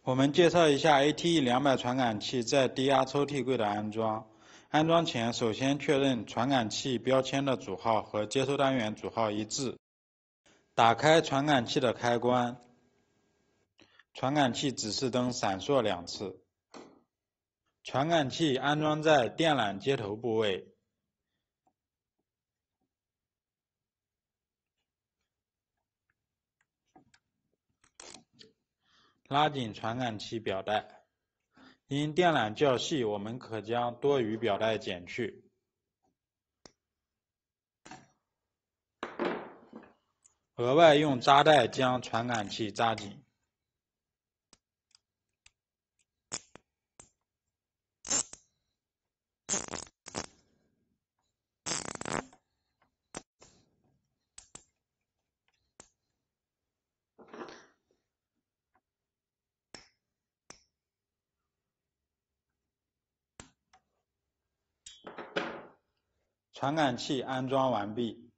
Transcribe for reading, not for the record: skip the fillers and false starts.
我们介绍一下 ATE200传感器在低压抽屉柜的安装。安装前，首先确认传感器标签的组号和接收单元组号一致。打开传感器的开关，传感器指示灯闪烁2次。传感器安装在电缆接头部位。拉紧传感器表带，因电缆较细，我们可将多余表带剪去。额外用扎带将传感器扎紧。传感器安装完毕。